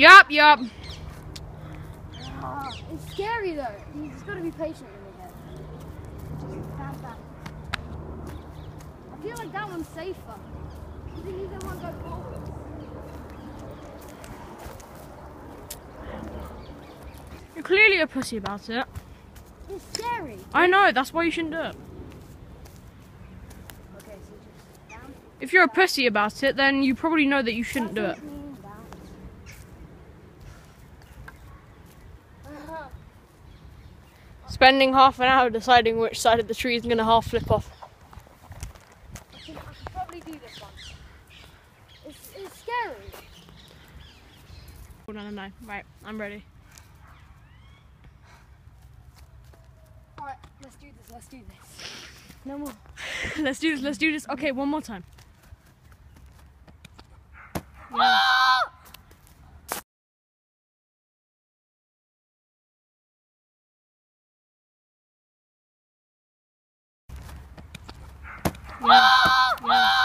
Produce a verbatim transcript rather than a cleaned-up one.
Yup, yup. Oh, it's scary though. You just got to be patient with it. Just bam, bam. I feel like that one's safer. You think you don't want to go forward? You're clearly a pussy about it. It's scary. I know, that's why you shouldn't do it. Okay, so just down. If you're a pussy about it, then you probably know that you shouldn't do it. Spending half an hour deciding which side of the tree is going to half flip off. I think I could probably do this one. It's, it's scary. Oh, no, no, no. Right, I'm ready. Alright, let's do this, let's do this. No more. Let's do this, let's do this. Okay, one more time. Yeah. Yeah. Yeah.